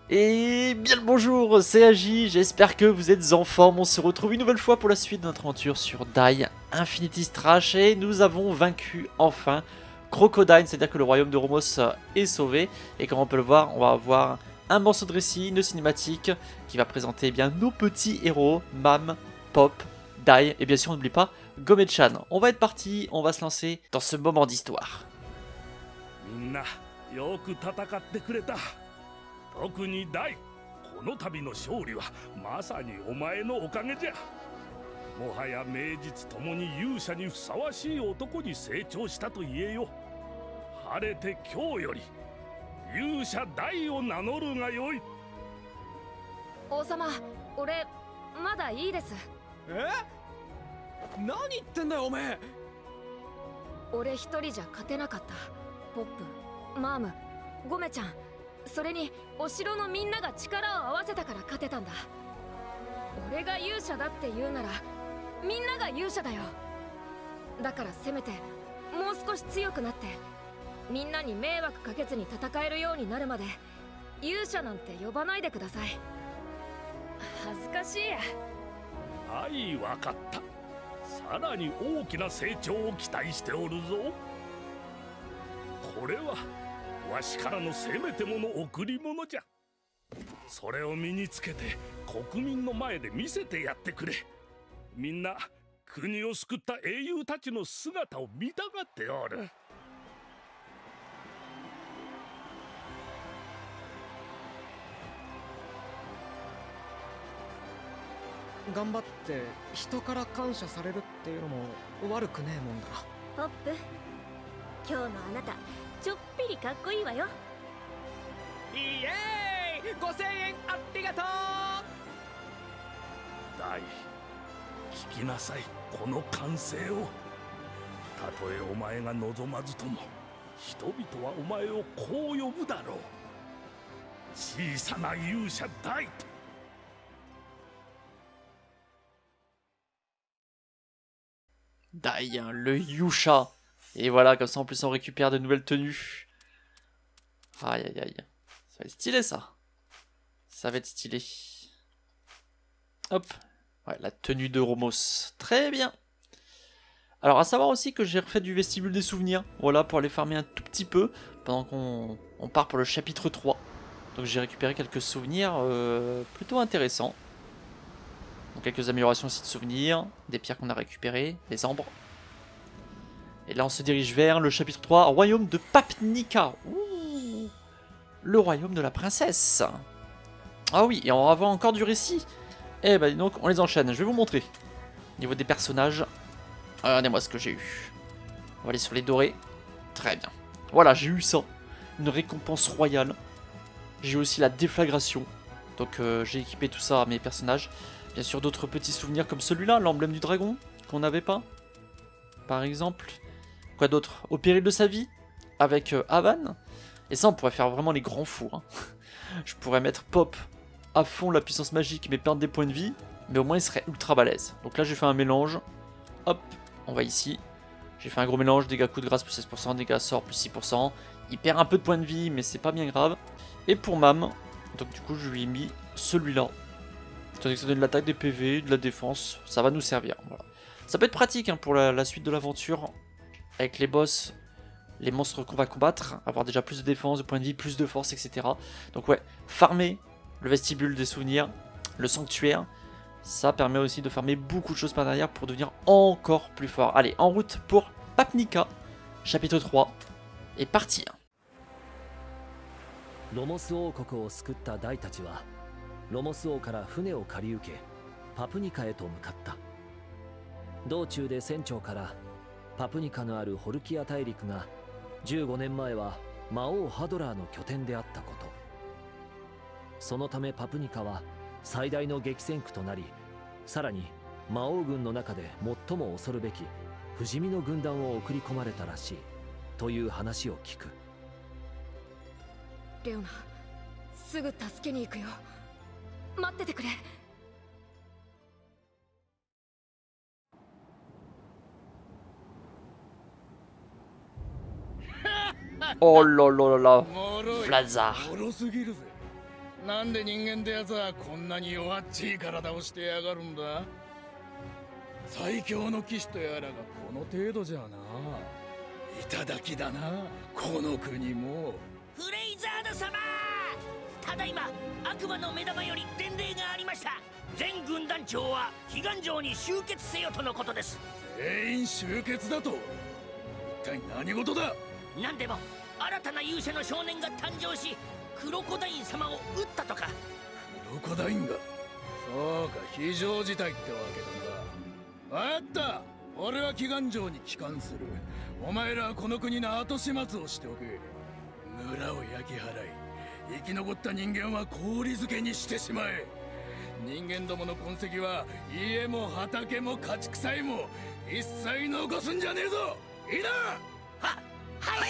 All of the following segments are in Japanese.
Et bien le bonjour, c'est Agi, j'espère que vous êtes en forme. On se retrouve une nouvelle fois pour la suite de notre aventure sur Die Infinity Strash et nous avons vaincu enfin Crocodile, c'est-à-dire que le royaume de Romos est sauvé. Et comme on peut le voir, on va avoir un morceau de récit, une cinématique qui va présenter bien nos petits héros, Mam, Pop, Die et bien sûr on n'oublie pas Gomechan. On va être parti, on va se lancer dans ce moment d'histoire. 特に大この度の勝利はまさにお前のおかげじゃ。もはや名実ともに勇者にふさわしい男に成長したと言えよ。晴れて今日より勇者大を名乗るがよい。 王様、俺まだいいです。 え？何言ってんだよおめえ。 俺一人じゃ勝てなかった。ポップ、マーム、ゴメちゃん、それにお城のみんなが力を合わせたから勝てたんだ。俺が勇者だって言うならみんなが勇者だよ。だからせめてもう少し強くなってみんなに迷惑かけずに戦えるようになるまで勇者なんて呼ばないでください。恥ずかしいや。 はい、わかった。さらに大きな成長を期待しておるぞ。これはわしからのせめてもの贈り物じゃ。それを身につけて国民の前で見せてやってくれ。みんな国を救った英雄たちの姿を見たがっておる。 頑張って人から感謝されるっていうのも悪くねえもんだ。 ポップ、今日のあなたちょっぴりかっこいいわよ。 イエーイ、5000円ありがとう。 大、聞きなさいこの歓声を。たとえお前が望まずとも人々はお前をこう呼ぶだろう。小さな勇者大と。 Die, hein, le Yusha. Et voilà, comme ça en plus on récupère de nouvelles tenues. Aïe aïe aïe. Ça va être stylé ça. Ça va être stylé. Hop. Ouais, la tenue de Romos. Très bien. Alors à savoir aussi que j'ai refait du vestibule des souvenirs. Voilà, pour aller farmer un tout petit peu. Pendant qu'on part pour le chapitre 3. Donc j'ai récupéré quelques souvenirs plutôt intéressants. Donc quelques améliorations aussi de souvenirs, des pierres qu'on a récupérées, des ambres. Et là on se dirige vers le chapitre 3, royaume de Papnica. Ouh, le royaume de la princesse. Ah oui, et on va avoir encore du récit. Eh ben donc on les enchaîne, je vais vous montrer. Au niveau des personnages, regardez-moi ce que j'ai eu. On va aller sur les dorés. Très bien. Voilà, j'ai eu ça. Une récompense royale. J'ai eu aussi la déflagration. Donc j'ai équipé tout ça à mes personnages. Bien sûr d'autres petits souvenirs comme celui-là, l'emblème du dragon, qu'on n'avait pas. Par exemple. Quoi d'autre? Au péril de sa vie, avec Havan. Et ça on pourrait faire vraiment les grands fours. Hein. Je pourrais mettre Pop à fond la puissance magique mais perdre des points de vie. Mais au moins il serait ultra balèze. Donc là j'ai fait un mélange. Hop, on va ici. J'ai fait un gros mélange, dégâts coup de grâce plus 16%, dégâts sort plus 6%. Il perd un peu de points de vie mais c'est pas bien grave. Et pour Mam, donc du coup je lui ai mis celui-là. Étant donné que ça donne de l'attaque, des PV, de la défense, ça va nous servir. Voilà. Ça peut être pratique hein, pour la suite de l'aventure. Avec les boss, les monstres qu'on va combattre. Avoir déjà plus de défense, de points de vie, plus de force, etc. Donc ouais, farmer le vestibule des souvenirs, le sanctuaire. Ça permet aussi de farmer beaucoup de choses par derrière pour devenir encore plus fort. Allez, en route pour Papnica, chapitre 3. Et partir. Lomos 王国を救った大たちはロモス王から船を借り受けパプニカへと向かった。道中で船長からパプニカのあるホルキア大陸が15年前は魔王ハドラーの拠点であったこと、そのためパプニカは最大の激戦区となり、さらに魔王軍の中で最も恐るべき不死身の軍団を送り込まれたらしいという話を聞く。 レオナ、すぐ助けに行くよ。待っててくれ。 Oh là là là là, Vlazar. おろすぎるぜ。 なんで人間ってやつはこんなに弱っちい体をしてやがるんだ。最強の騎士とやらがこの程度じゃな。いただきだな、この国も。 フレイザード様、ただいま悪魔の目玉より伝令がありました。全軍団長は祈願城に集結せよとのことです。 全員集結だと？一体何事だ？ 何でも新たな勇者の少年が誕生し、クロコダイン様を撃ったとか。 クロコダインが？そうか、非常事態ってわけだな。分かった、俺は祈願城に帰還する。お前らはこの国の後始末をしておけ。村を焼き払い、生き残った人間は氷漬けにしてしまえ。人間どもの痕跡は家も畑も家畜さえも一切残すんじゃねえぞ。いいな。 はい。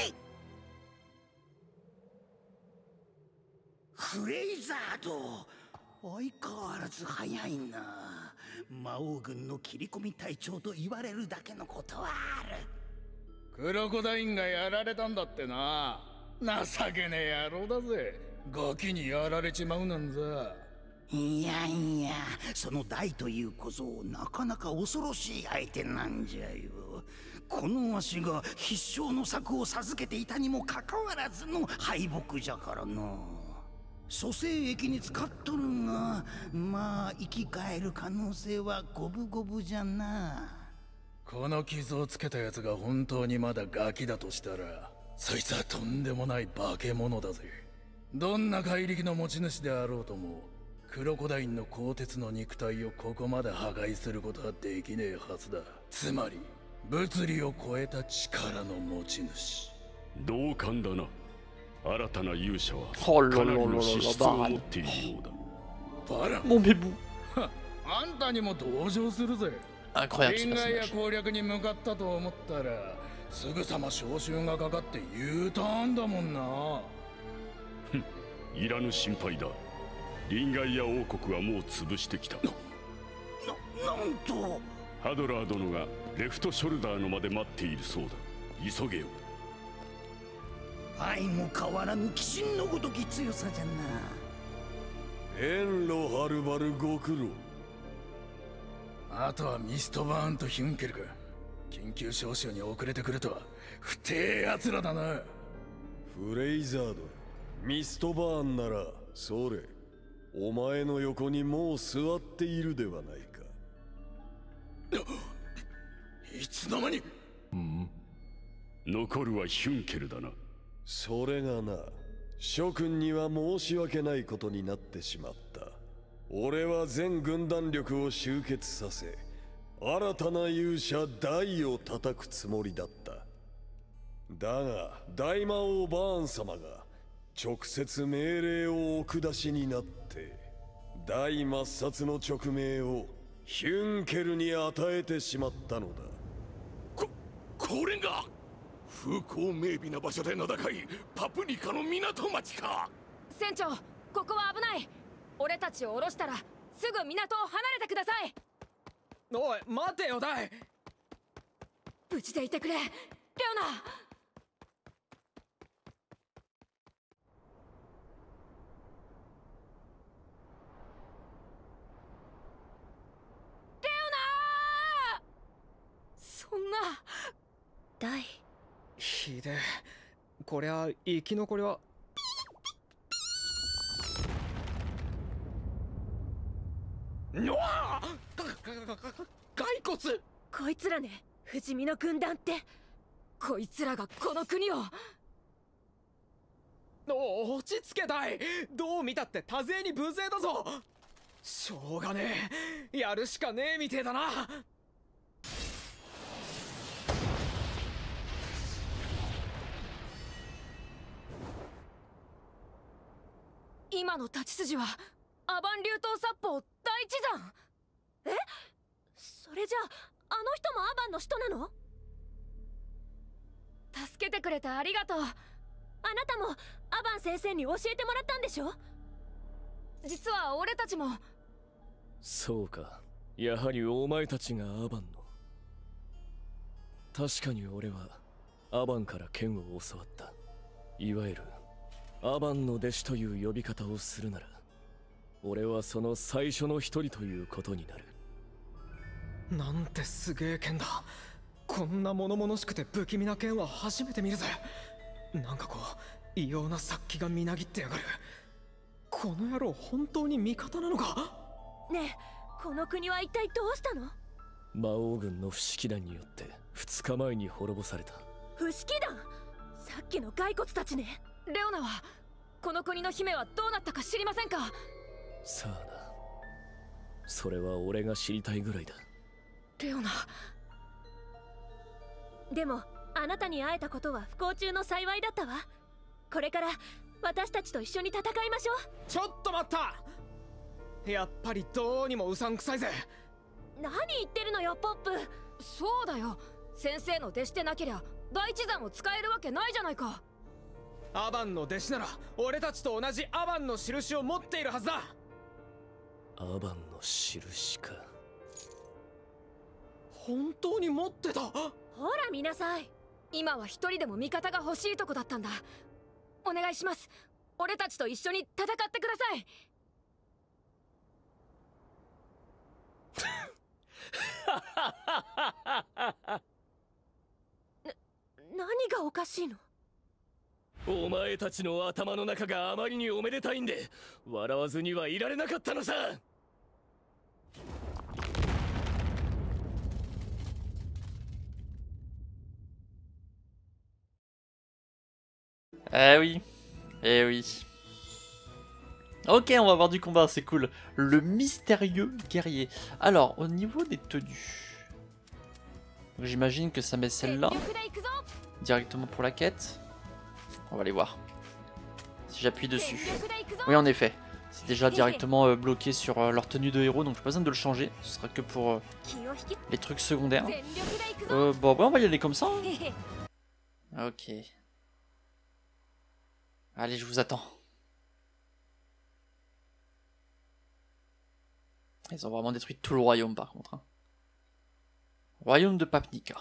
フレイザード、相変わらず早いな。魔王軍の切り込み隊長と言われるだけのことはある。 クロコダインがやられたんだってな。情けねえ野郎だぜ。ガキにやられちまうなんざ。 いやいや、その大という小僧、なかなか恐ろしい相手なんじゃよ。このわしが必勝の策を授けていたにもかかわらずの敗北じゃからな。蘇生液に使っとるが、まあ生き返る可能性は五分五分じゃな。 この傷をつけたやつが本当にまだガキだとしたら、そいつはとんでもない化け物だぜ。どんな怪力の持ち主であろうとも、クロコダインの鋼鉄の肉体をここまで破壊することはできねえはずだ。つまり物理を超えた力の持ち主。 同感だな。新たな勇者はおろかなりろろろろの資質を持っているようだ。 バラン、 Mon bébou. あんたにも同情するぜ。 Incroyable ce 臨外や personnage. 攻略に向かったと思ったら、すぐさま召集がかかって U ターンだもんな。 いらぬ心配だ。リンガイア王国はもう潰してきた。 なんと。 ハドラー殿がレフトショルダーのまで待っているそうだ。急げよ。 相も変わらぬ鬼神のごとき強さじゃな。 遠路はるばるご苦労。 あとはミストバーンとヒュンケルか。緊急招集に遅れてくるとは不定奴らだな。 フレイザード、ミストバーンならそれお前の横にもう座っているではないか。 いつの間に。 残るはヒュンケルだな。 それがな、諸君には申し訳ないことになってしまった。俺は全軍団力を集結させ、新たな勇者ダイを叩くつもりだった。だが大魔王バーン様が直接命令をお下しになって、大抹殺の勅命をヒュンケルに与えてしまったのだ。 これが風光明媚な場所で名高いパプニカの港町か。 船長、ここは危ない。俺たちを降ろしたらすぐ港を離れてください。 おい待てよダイ。 無事でいてくれレオナ。そんな。 ダイ。 ひでえ、こりゃ生き残りは。うわあ、骸骨。 こいつらね、不死身の軍団って。 こいつらがこの国を。 落ち着けダイ。どう見たって多勢に無勢だぞ。しょうがねえ、やるしかねえみてえだな。 今の太刀筋はアバン流刀殺法第一山。 え、それじゃあの人もアバンの人なの？ 助けてくれてありがとう。 あなたもアバン先生に教えてもらったんでしょ？ 実は俺たちも。 そうか、やはりお前たちがアバンの。確かに俺はアバンから剣を教わった。いわゆるアバンの弟子という呼び方をするなら俺はその最初の一人ということになる。 なんてすげえ剣だ。こんな物々しくて不気味な剣は初めて見るぜ。なんかこう異様な殺気がみなぎってやがる。この野郎本当に味方なのか。 ねえ、この国は一体どうしたの？ 魔王軍の不思議団によって2日前に滅ぼされた。 不思議団？さっきの骸骨たちね。 レオナはこの国の姫はどうなったか知りませんか？ さあな、それは俺が知りたいぐらいだ。 レオナ。 でもあなたに会えたことは不幸中の幸いだったわ。これから私たちと一緒に戦いましょう。 ちょっと待った。やっぱりどうにもうさんくさいぜ。 何言ってるのよポップ。 そうだよ、先生の弟子でなけりゃ大地山を使えるわけないじゃないか。 アバンの弟子なら俺たちと同じアバンの印を持っているはずだ。 アバンの印か。 本当に持ってた。 ほら見なさい。 今は一人でも味方が欲しいとこだったんだ。お願いします。俺たちと一緒に戦ってください。 何がおかしいの？ お前たちの頭の中があまりにおめでたいんで笑わずにはいられなかったのさ。 Eh oui, eh oui. Ok, on va voir du combat, c'est cool. Le mystérieux guerrier. Alors, au niveau des tenues, j'imagine que ça met celle-là directement pour la quête. On va aller voir. Si j'appuie dessus. Oui, en effet. C'est déjà directement bloqué sur leur tenue de héros, donc j'ai pas besoin de le changer. Ce sera que pour les trucs secondaires. Bon, on va y aller comme ça. Hein. Ok. Allez, je vous attends. Ils ont vraiment détruit tout le royaume par contre. Hein. Royaume de Papnica.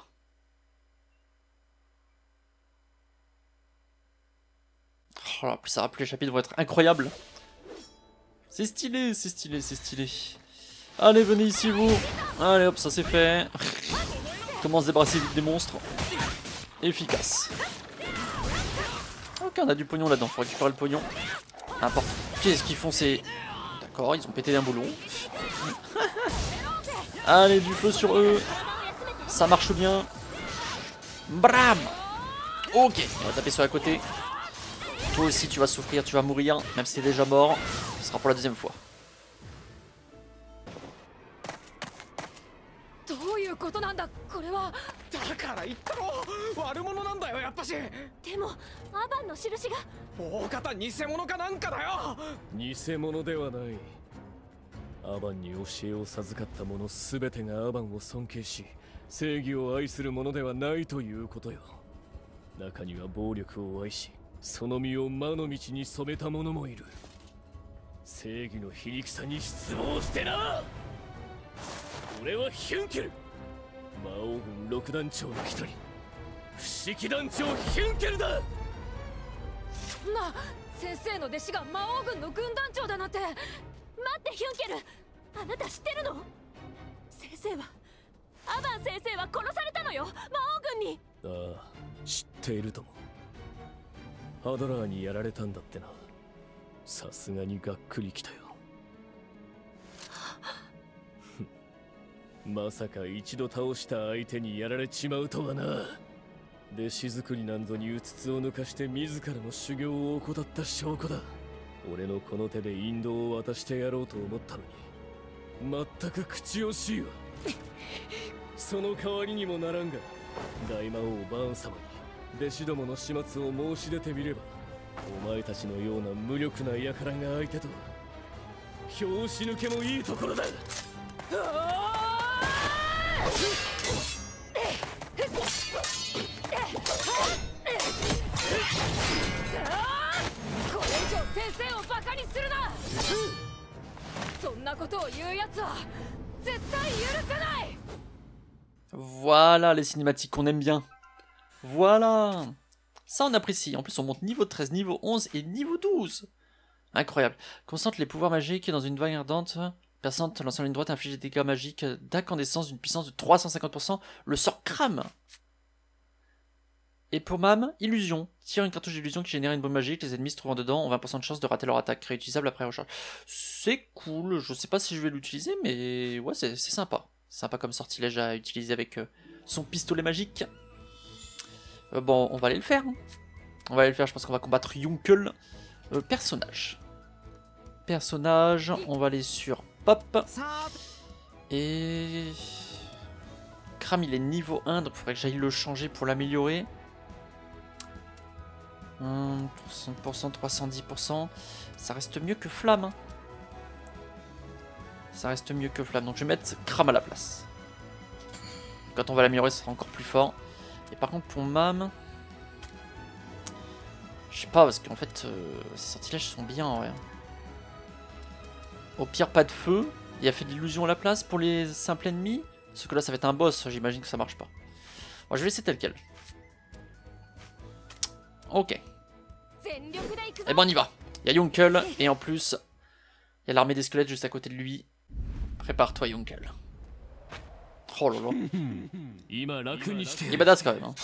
Oh là, plus ça va, plus les chapitres vont être incroyables. C'est stylé, c'est stylé, c'est stylé. Allez, venez ici vous. Allez hop, ça c'est fait. Comment se débarrasser vite des monstres. Efficace. Ok, on a du pognon là-dedans, faut récupérer le pognon. N'importe. Qu'est-ce qu'ils font ces... D'accord, ils ont pété d'un boulon. Allez, du feu sur eux. Ça marche bien. Bram. Ok, on va taper sur la côté. Toi aussi tu vas souffrir, tu vas mourir. Même si t'es déjà mort, ce sera pour la deuxième fois. アバンに教えを授かった者すべてがアバンを尊敬し、正義を愛する者ではないということよ。中には暴力を愛し、その身を魔の道に染めた者もいる。正義の皮肉さに失望してな。俺はヒュンケル、魔王軍六団長の一人、不思議団長ヒュンケルだ。 そんな、先生の弟子が魔王軍の軍団長だなんて。 待ってヒュンケル、あなた知ってるの？先生は、アバン先生は殺されたのよ、魔王軍に。 ああ、知っているとも。ハドラーにやられたんだってな。さすがにがっくりきたよ。まさか一度倒した相手にやられちまうとはな。弟子作りなんぞにうつつを抜かして自らの修行を怠った証拠だ。俺のこの手で引導を渡してやろうと思ったのに、全く口惜しいわ。その代わりにもならんが、大魔王バーン様に弟子どもの始末を申し出てみれば、お前たちのような無力な輩が相手とは拍子抜けもいいところだ。 先生をバカにするな。そんなことを言うやつは絶対許せない。 Voilà les cinématiques qu'on aime bien. Voilà. Ça on apprécie. En plus on monte niveau 13, niveau 11 et niveau 12. Incroyable. Concentre les pouvoirs magiques dans une vague ardente. Perçante, lançant une droite, inflige des dégâts magiques d'incandescence d'une puissance de 350%. Le sort crame. Et pour Mam, illusion. Tire une cartouche d'illusion qui génère une bombe magique. Les ennemis se trouvant dedans ont 20% de chance de rater leur attaque. Réutilisable après recharge. C'est cool. Je sais pas si je vais l'utiliser, mais ouais, c'est sympa. Sympa comme sortilège à utiliser avec son pistolet magique. Bon, on va aller le faire. Hein. On va aller le faire. Je pense qu'on va combattre Yunkel. Personnage. Personnage. On va aller sur Pop. Et... Kram, il est niveau 1, donc il faudrait que j'aille le changer pour l'améliorer. 60%, 310%. Ça reste mieux que Flamme. Hein. Ça reste mieux que Flamme. Donc je vais mettre Kram à la place. Quand on va l'améliorer, ça sera encore plus fort. Et par contre, pour Mam... Je sais pas, parce qu'en fait, ces sortilèges sont bien en vrai. Au pire, pas de feu. Il a fait de l'illusion à la place pour les simples ennemis. Parce que là, ça va être un boss. J'imagine que ça marche pas. Bon, je vais laisser tel quel. Ok. Et ben on y va. Il y a Yunkel. Et en plus, il y a l'armée des squelettes juste à côté de lui. Prépare-toi, Yunkel. Oh là là. Il est badass quand même. Hein.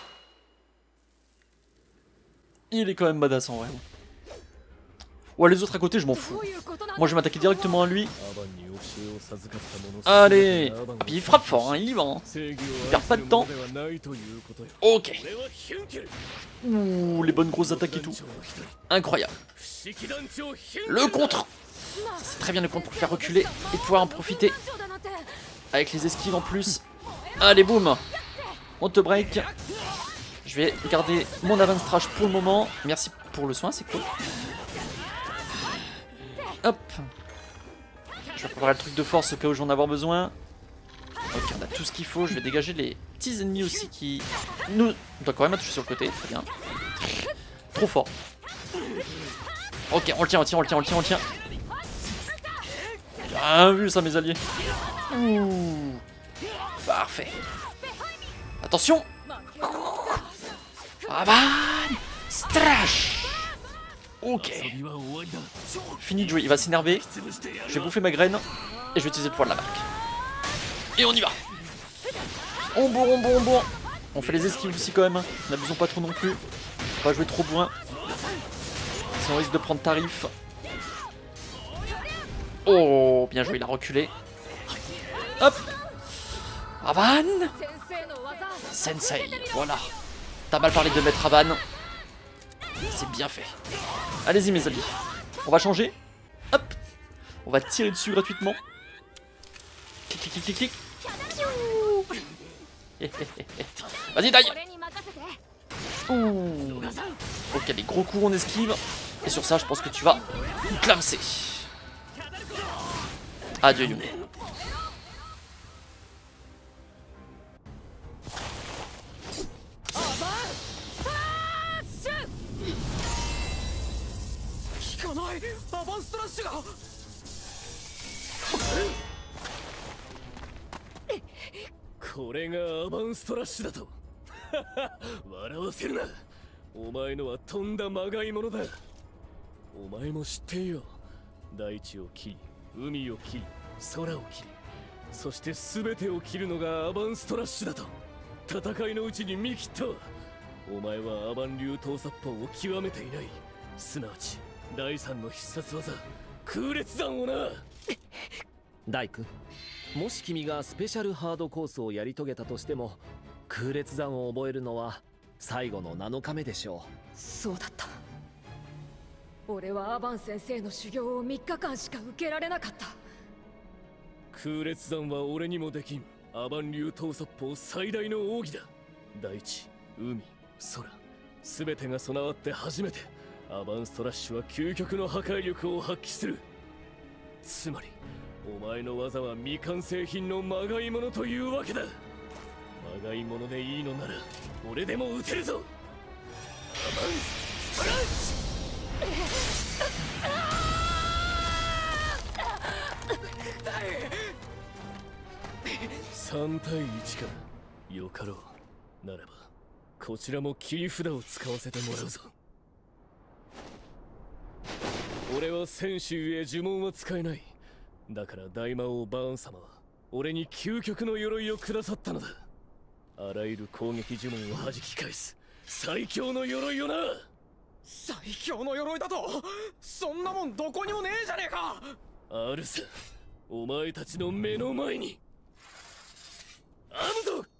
Il est quand même badass en vrai. Ouais, les autres à côté, je m'en fous. Moi, je vais m'attaquer directement à lui. Allez. Et puis il frappe fort, hein, il y va. Hein. Il perd pas de temps. Ok. Ouh, les bonnes grosses attaques et tout. Incroyable. Le contre. C'est très bien le contre pour faire reculer et pouvoir en profiter. Avec les esquives en plus. Allez, boum. On te break. Je vais garder mon avance trash pour le moment. Merci pour le soin, c'est cool. Hop. Je vais préparer le truc de force au cas où j'en ai avoir besoin. Ok, on a tout ce qu'il faut. Je vais dégager les petits ennemis aussi qui nous... On doit quand même toucher sur le côté. Très bien. Trop fort. Ok, on le tient, on le tient, on le tient, on le tient, on le tient. Bien vu ça, mes alliés. Ouh. Parfait. Attention. Aban Strash. Ok. Fini de jouer, il va s'énerver. Je vais bouffer ma graine. Et je vais utiliser le pouvoir de la marque. Et on y va. On bourre, on bourre, on bourre. On fait les esquives aussi quand même. N'abusons pas trop non plus. Faut pas jouer trop loin. Sinon on risque de prendre tarif. Oh, bien joué, il a reculé. Hop. Aban Sensei, voilà. T'as mal parlé de mettre Aban. C'est bien fait. Allez-y mes alliés. On va changer. Hop. On va tirer dessus gratuitement. Clic, clic, clic, clic, clic. Vas-y, taille. Ouh. Ok, des gros coups on esquive. Et sur ça, je pense que tu vas clamser. Adieu, Yune. ダイ君、もし君がスペシャルハードコースをやり遂げたとしても空裂山を覚えるのは最後の7日目でしょう。 そうだった。俺はアバン先生の修行を3日間しか受けられなかった。 空裂山は俺にもできんアバン流刀殺法最大の奥義だ。大地、海、空、すべてが備わって初めてアバンストラッシュは究極の破壊力を発揮する。つまりお前の技は未完成品のまがいものというわけだ。まがいものでいいのなら俺でも撃てるぞ。アバンストラッシュ。3対1か。よかろう。ならばこちらも切り札を使わせてもらうぞ。 俺は戦士ゆえ呪文は使えない。だから大魔王バーン様は俺に究極の鎧をくださったのだ。あらゆる攻撃呪文を弾き返す最強の鎧をな。 最強の鎧だと？そんなもんどこにもねえじゃねえか。 あるさ、お前たちの目の前に。アムド！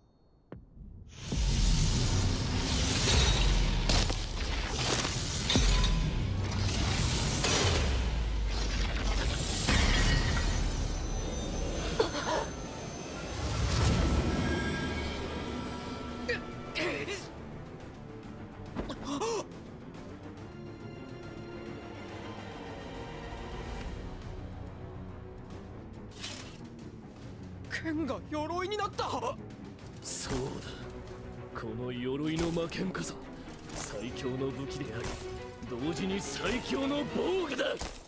剣が鎧になった。 そうだ、この鎧の魔剣こそ最強の武器であり、同時に最強の防具だ。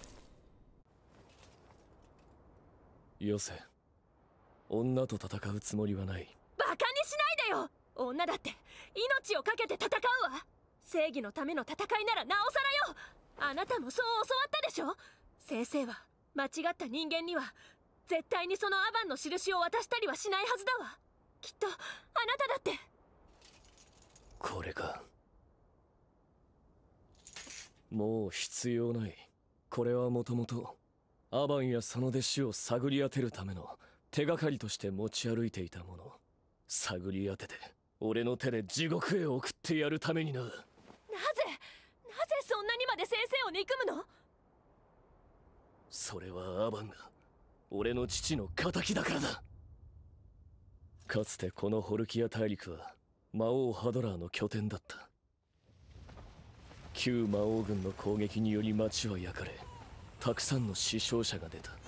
よせ、女と戦うつもりはない。 バカにしないでよ。女だって命を懸けて戦うわ。正義のための戦いならなおさらよ。あなたもそう教わったでしょ。先生は間違った人間には絶対にそのアバンの印を渡したりはしないはずだわ。きっとあなただって。 これか。もう必要ない。これはもともとアバンやその弟子を探り当てるための手がかりとして持ち歩いていたもの。探り当てて俺の手で地獄へ送ってやるためにな。なぜそんなにまで先生を憎むの？ それはアバンが俺の父の仇だからだ。かつてこのホルキア大陸は魔王ハドラーの拠点だった。旧魔王軍の攻撃により町は焼かれ、たくさんの死傷者が出た。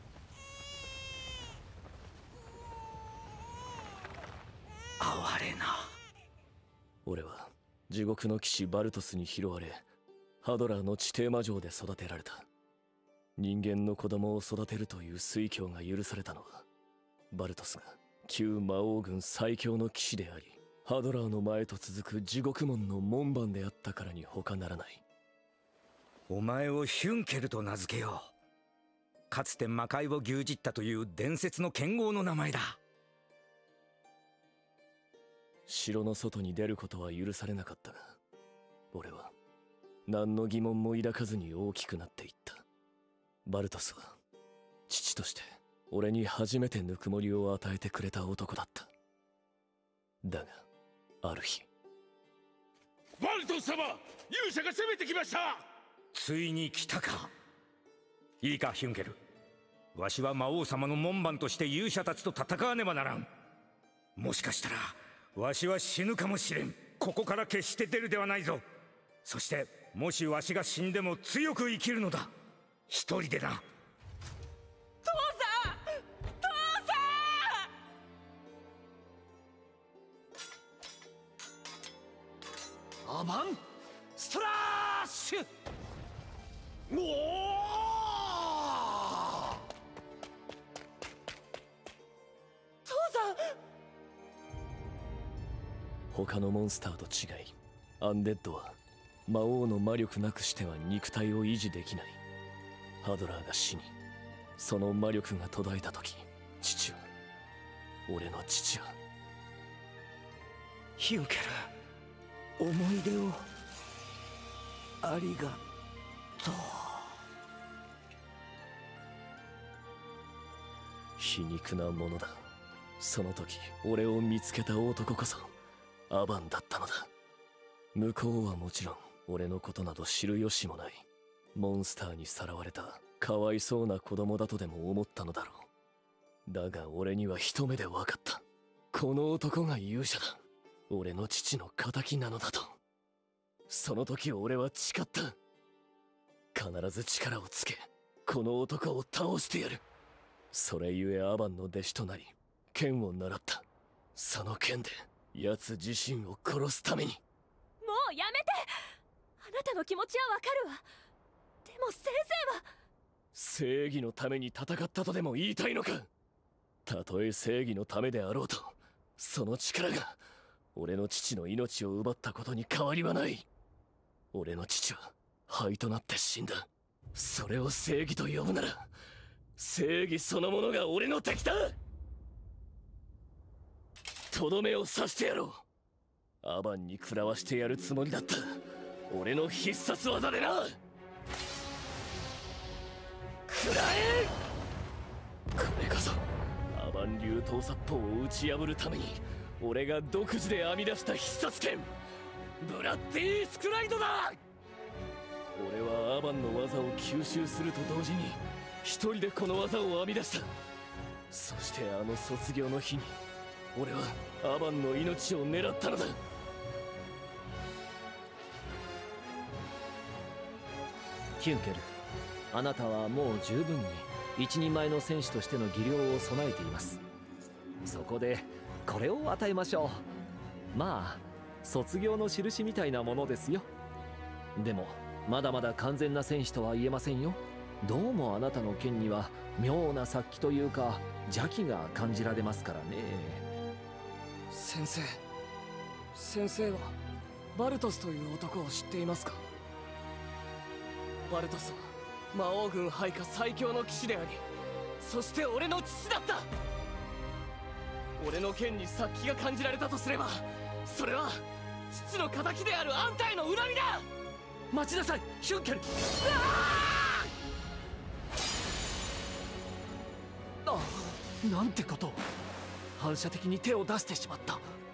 哀れな。 俺は地獄の騎士バルトスに拾われ、ハドラーの地底魔城で育てられた。人間の子供を育てるという推挙が許されたのは、バルトスが旧魔王軍最強の騎士であり、ハドラーの前と続く地獄門の門番であったからに他ならない。 お前をヒュンケルと名付けよう。かつて魔界を牛耳ったという伝説の剣豪の名前だ。 城の外に出ることは許されなかったが、俺は何の疑問も抱かずに大きくなっていった。バルトスは父として俺に初めてぬくもりを与えてくれた男だった。だがある日、 バルトス様、勇者が攻めてきました。 ついに来たか。いいかヒュンケル、わしは魔王様の門番として勇者たちと戦わねばならん。もしかしたらわしは死ぬかもしれん。ここから決して出るではないぞ。そしてもしわしが死んでも強く生きるのだ。一人でな。 父さん、父さん。アバンストラッシュ。おお。 父さん。 他のモンスターと違い、アンデッドは魔王の魔力なくしては肉体を維持できない。ハドラーが死に、その魔力が途絶えた時、俺の父はヒュンケル、思い出をありがとう。 皮肉なものだ。その時俺を見つけた男こそアバンだったのだ。向こうはもちろん俺のことなど知る由もない。モンスターにさらわれたかわいそうな子供だとでも思ったのだろう。だが俺には一目で分かった。この男が勇者だ。俺の父の仇なのだと。その時俺は誓った。必ず力をつけ、この男を倒してやる。それゆえアバンの弟子となり剣を習った。その剣で奴自身を殺すために。 もうやめて。あなたの気持ちはわかるわ。でも先生は正義のために戦ったとでも言いたいのか。たとえ正義のためであろうと、その力が俺の父の命を奪ったことに変わりはない。俺の父は灰となって死んだ。 それを正義と呼ぶなら正義そのものが俺の敵だ。とどめを刺してやろう。アバンに食らわしてやるつもりだった俺の必殺技でな。食らえ。これこそアバン流刀殺法を打ち破るために俺が独自で編み出した必殺剣ブラッディスクライドだ。俺はアバンの技を吸収すると同時に一人でこの技を編み出した。そしてあの卒業の日に俺はアバンの命を狙ったのだ。ヒュンケル、あなたはもう十分に一人前の戦士としての技量を備えています。そこでこれを与えましょう。まあ卒業の印みたいなものですよ。でもまだまだ完全な戦士とは言えませんよ。どうもあなたの剣には妙な殺気というか邪気が感じられますからね。 先生はバルトスという男を知っていますか？バルトスは魔王軍配下最強の騎士であり、そして俺の父だった。俺の剣に殺気が感じられたとすれば、それは父の仇であるあんたへの恨みだ。待ちなさいヒュンケル。なんてことを。反射的に手を出してしまった。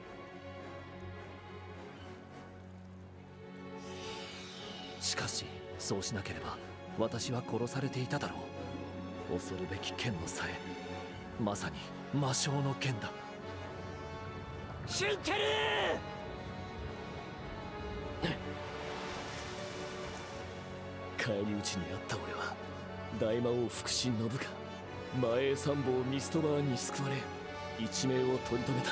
しかしそうしなければ私は殺されていただろう。恐るべき剣のさえまさに魔性の剣だ。 ヒュンケル返り討ちにあった俺は大魔王腹心の部下魔衛参謀ミストバーンに救われ一命を取り留めた。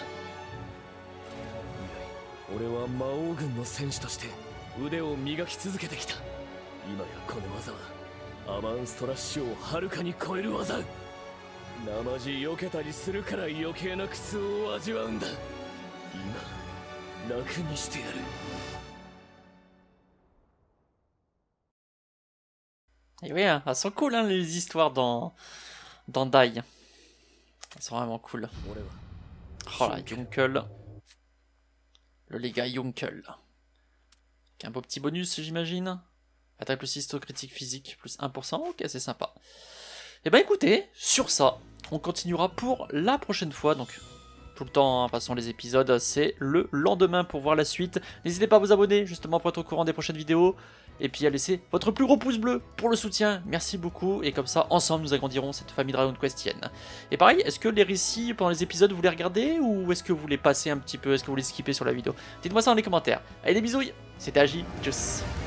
以来俺は魔王軍の戦士として腕を磨き続けてきた。今やこの技はアバンストラッシュをはるかに超える技。なまじ避けたりするから余計な苦痛を味わうんだ。今楽にしてやる。 Et oui, hein, elles sont cool hein, les histoires dans Dai. Elles sont vraiment cool. Oh là, Yunkel. Le légat Yunkel. Un beau petit bonus, j'imagine. Attaque plus histo critique physique, plus 1%. Ok, c'est sympa. Et bah écoutez, sur ça, on continuera pour la prochaine fois. Donc, tout le temps, hein, passons les épisodes, c'est le lendemain pour voir la suite. N'hésitez pas à vous abonner, justement, pour être au courant des prochaines vidéos. Et puis à laisser votre plus gros pouce bleu pour le soutien. Merci beaucoup. Et comme ça, ensemble, nous agrandirons cette famille Dragon Questienne. Et pareil, est-ce que les récits pendant les épisodes, vous les regardez ou est-ce que vous les passez un petit peu? Est-ce que vous les skippez sur la vidéo? Dites-moi ça dans les commentaires. Allez, des bisous. C'était Agi. Tchuss.